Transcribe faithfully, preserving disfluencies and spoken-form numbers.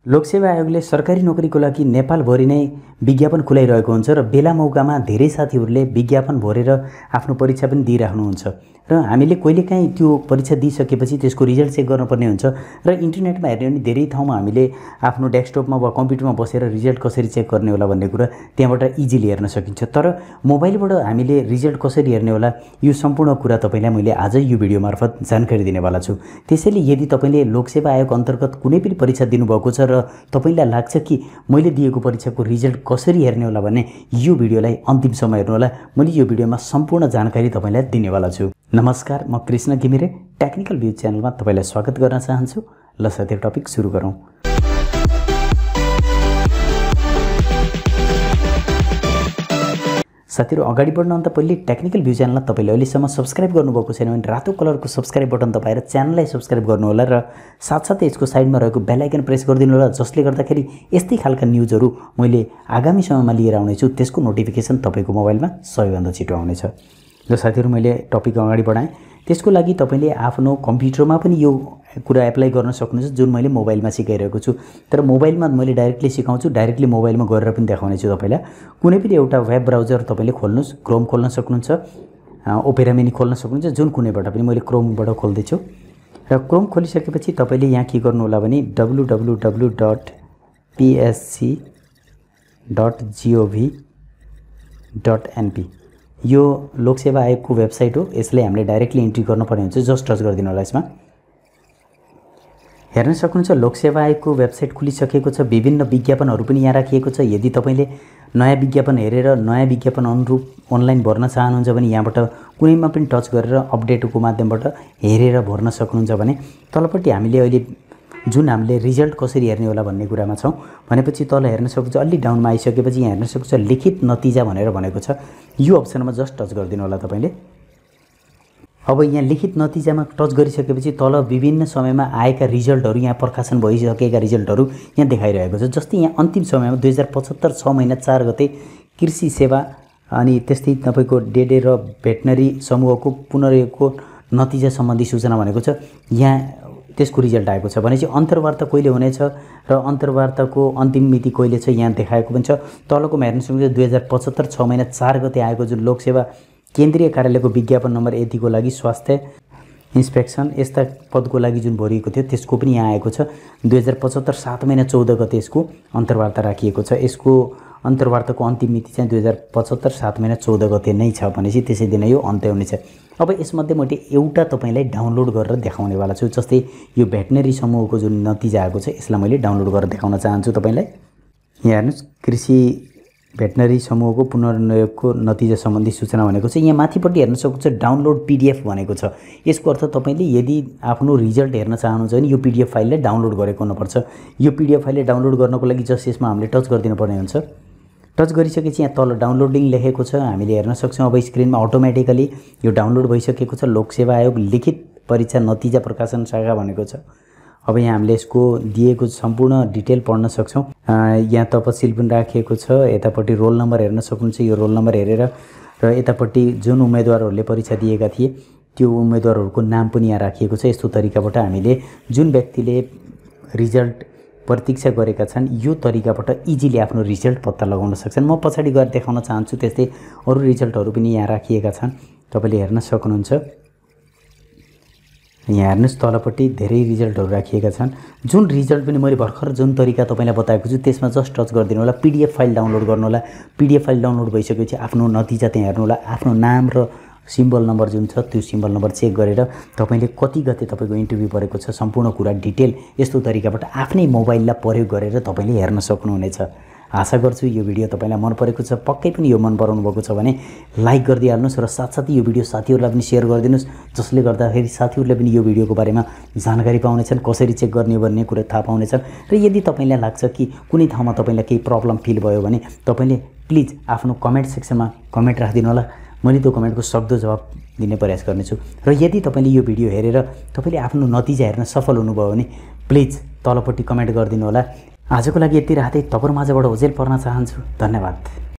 लोकसेवा आयोगले सरकारी नोकरीको लागि नेपालभरि नै विज्ञापन खुलाइरहेको हुन्छ र बेला मौकामा धेरै साथीहरूले विज्ञापन भरेर आफ्नो परीक्षा पनि दिइराख्नुहुन्छ र हामीले कहिलेकाहीँ त्यो परीक्षा दिइसकेपछि त्यसको रिजल्ट चेक गर्नुपर्ने हुन्छ र इन्टरनेटमा हेर्ने भने धेरै ठाउँमा हामीले आफ्नो डेस्कटपमा वा कम्प्युटरमा बसेर रिजल्ट कसरी चेक गर्ने होला भन्ने कुरा त्यहाँबाट इजिली हेर्न सकिन्छ। तर मोबाइलबाट हामीले रिजल्ट कसरी हेर्ने होला यो सम्पूर्ण कुरा तपाईलाई मैले आज यो भिडियो मार्फत जानकारी दिनेवाला छु। त्यसैले यदि तपाईले लोकसेवा आयोग अन्तर्गत कुनै पनि परीक्षा दिनुभएको छ र तपाईलाई लाग्छ कि मैले दिएको परीक्षाको रिजल्ट कसरी हेर्ने होला भने यो भिडियोलाई अन्तिमसम्म हेर्नु होला। मैले यो भिडियोमा सम्पूर्ण जानकारी तपाईलाई दिनेवाला छु। नमस्कार, म कृष्ण घिमिरे टेक्निकल भ्यू च्यानलमा तपाईलाई स्वागत गर्न चाहन्छु। ल साथीहरु, टपिक सुरु गरौँ। साथीहरु, अगाडि बढ्नुभन्दा पहिले टेक्निकल भ्यू च्यानललाई तपाईले अहिलेसम्म सब्स्क्राइब गर्नुभएको छैन भने रातो कलरको सब्स्क्राइब बटन दबाएर च्यानललाई सब्स्क्राइब गर्नु होला र साथसाथै यसको साइडमा रहेको बेल आइकन प्रेस गरिदिनु होला, जसले गर्दाखेरि यस्तै खालका न्यूजहरू मैले आगामी समयमा लिएर आउने छु त्यसको नोटिफिकेसन तपाईको मोबाइलमा सबैभन्दा छिटो आउनेछ। र साथीहरु, मैले टपिक अगाडि बढाएँ। त्यसको लागि तपाईले आफ्नो कम्प्युटरमा पनि यो कुरा एप्लाई गर्न सक्नुहुन्छ जुन मैले मोबाइलमा सिकाइरहेको छु। तर मोबाइलमा मैले डाइरेक्टली सिकाउँछु, डाइरेक्टली मोबाइलमा गरेर पनि देखाउने छु तपाईलाई। कुनै पनि एउटा वेब ब्राउजर तपाईले खोल्नुस्, क्रोम खोल्न सक्नुहुन्छ, ओपेरा मिनी खोल्न सक्नुहुन्छ, जुन कुनैबाट पनि। मैले क्रोमबाट खोल्दै छु र क्रोम खोलिसकेपछि तपाईले यहाँ के गर्नु होला भने W W W dot PSC dot G O V dot NP यो लोकसेवा आयोगको वेबसाइट हो। यसलाई हामीले डाइरेक्टली इन्ट्री गर्नुपर्ने हुन्छ। जस्ट टच गरिदिनु होला। यसमा हेर्न सक्नुहुन्छ लोकसेवा आयोगको वेबसाइट खुलिसकेको छ। विभिन्न विज्ञापनहरू पनि यहाँ राखिएको छ। यदि तपाईले नयाँ विज्ञापन हेरेर नयाँ विज्ञापन अनुरूप अनलाइन भर्न चाहनुहुन्छ भने यहाँबाट कुनैमा पनि टच गरेर अपडेटको माध्यमबाट हेरेर भर्न सक्नुहुन्छ भने तलपट्टि हामीले अहिले जुन हामीले रिजल्ट कसरी हेर्ने होला भन्ने कुरामा छौँ भनेपछि तल हेर्न सक्नुहुन्छ। अलि डाउनमा आइसकेपछि यहाँ हेर्न सक्नुहुन्छ लिखित नतिजा भनेर भनेको छ। यो अप्सनमा जस्ट टच गरिदिनु होला तपाईले। अब यहाँ लिखित नतिजामा टच गरिसकेपछि तल विभिन्न समयमा आएका रिजल्टहरू, यहाँ प्रकाशन भइसकेका रिजल्टहरू यहाँ देखाइरहेको छ। जस्तै यहाँ अन्तिम समयमा दुई हजार पचहत्तर छ महिना चार गते कृषि सेवा अनि त्यस्तै तपाईँको डेडे र भेटनरी समूहको पुनर्योगको नतिजा सम्बन्धी सूचना भनेको छ। यहाँ त्यसको रिजल्ट आएको छ। भनेपछि अन्तर्वार्ता कहिले हुनेछ र अन्तर्वार्ताको अन्तिम मिति कहिले छ यहाँ देखाएको पनि छ। तलकोमा हेर्न सक्नुहुन्छ दुई हजार पचहत्तर छ महिना चार गते आएको जुन लोकसेवा केन्द्रीय कार्यालयको विज्ञापन नम्बर यतिको लागि स्वास्थ्य इन्स्पेक्सन यस्ता पदको लागि जुन भरिएको थियो त्यसको पनि यहाँ आएको छ। दुई हजार पचहत्तर सात महिना चौध गते यसको अन्तर्वार्ता राखिएको छ। यसको अन्तर्वार्ताको अन्तिम मिति चाहिँ दुई हजार पचहत्तर सात महिना चौध गते नै छ। भनेपछि त्यसै दिन यो अन्त्य हुनेछ। अब यसमध्ये मैले एउटा तपाईलाई डाउनलोड गरेर देखाउनेवाला छु। जस्तै यो भेटनरी समूहको जुन नतिजा आएको छ यसलाई मैले डाउनलोड गरेर देखाउन चाहन्छु तपाईलाई। यहाँ हेर्नुहोस्, कृषि भेटनरी समूहको पुनर्नियोगको नतिजा सम्बन्धी सूचना भनेको छ। यहाँ माथिपट्टि हेर्न सक्नुहुन्छ डाउनलोड पीडीएफ भनेको छ। यसको अर्थ तपाईले यदि आफ्नो रिजल्ट हेर्न चाहनुहुन्छ भने यो पीडीएफ फाइललाई डाउनलोड गरेको हुनुपर्छ। यो पीडीएफ फाइललाई डाउनलोड गर्नको लागि जस्ट यसमा हामीले टच गरिदिनु पर्ने हुन्छ। टच गरिसकेपछि यहाँ तल डाउनलोडिङ लेखेको छ, हामीले हेर्न सक्छौँ। अब स्क्रिनमा अटोमेटिकली यो डाउनलोड भइसकेको छ। लोकसेवा आयोग लिखित परीक्षा नतिजा प्रकाशन शाखा भनेको छ। अब यहाँ हामीले यसको दिएको सम्पूर्ण डिटेल पढ्न सक्छौँ। यहाँ तपसिल पनि राखिएको छ। यतापट्टि रोल नम्बर हेर्न सक्नुहुन्छ। यो रोल नम्बर हेरेर र यतापट्टि जुन उम्मेदवारहरूले परीक्षा दिएका थिए त्यो उम्मेदवारहरूको नाम पनि यहाँ राखिएको छ। यस्तो तरिकाबाट हामीले जुन व्यक्तिले रिजल्ट प्रतीक्षा गरेका छन् यो तरिकाबाट इजिली आफ्नो रिजल्ट पत्ता लगाउन सक्छन्। म पछाडि गएर देखाउन चाहन्छु। त्यस्तै अरू रिजल्टहरू पनि यहाँ राखिएका छन्, तपाईले हेर्न सक्नुहुन्छ। यहाँ हेर्नुहोस् तलपट्टि धेरै रिजल्टहरू राखिएका छन्। जुन रिजल्ट पनि मैले भर्खर जुन तरिका तपाईलाई बताएको छु त्यसमा जस्ट टच गरिदिनु होला। पीडीएफ फाइल डाउनलोड गर्नु होला। पीडीएफ फाइल डाउनलोड भइसकेपछि आफ्नो नतिजा त्यहाँ हेर्नु होला। आफ्नो नाम र सिम्बल नम्बर जुन छ त्यो सिम्बल नम्बर चेक गरेर तपाईले कति गते तपाईको इन्टरभ्यू परेको छ सम्पूर्ण कुरा डिटेल यस्तो तरिकाबाट आफ्नै मोबाइललाई प्रयोग गरेर तपाईले हेर्न सक्नुहुनेछ। आशा गर्छु यो भिडियो तपाईलाई मन परेको छ। पक्कै पनि यो मन पराउनु भएको छ भने लाइक गरिदिहाल्नुहोस् र साथसाथै यो भिडियो साथीहरूलाई पनि सेयर गरिदिनुहोस्, जसले गर्दाखेरि साथीहरूले पनि यो भिडियोको बारेमा जानकारी पाउनेछन्, कसरी चेक गर्ने भन्ने कुरा थाहा पाउनेछन्। र यदि तपाईलाई लाग्छ कि कुनै ठाउँमा तपाईलाई केही प्रब्लम फिल भयो भने तपाईले प्लिज आफ्नो कमेन्ट सेक्सनमा कमेन्ट राखिदिनु होला। मैले त्यो कमेन्टको सक्दो जवाब दिने प्रयास गर्नेछु। र यदि तपाईले यो भिडियो हेरेर तपाईले आफ्नो नतिजा हेर्न सफल हुनुभयो भने प्लिज तलपट्टि कमेन्ट गरिदिनु होला। आजको लागि यति राख्दै तपाईहरुमाझबाट ओझेल पर्न चाहन्छु। धन्यवाद।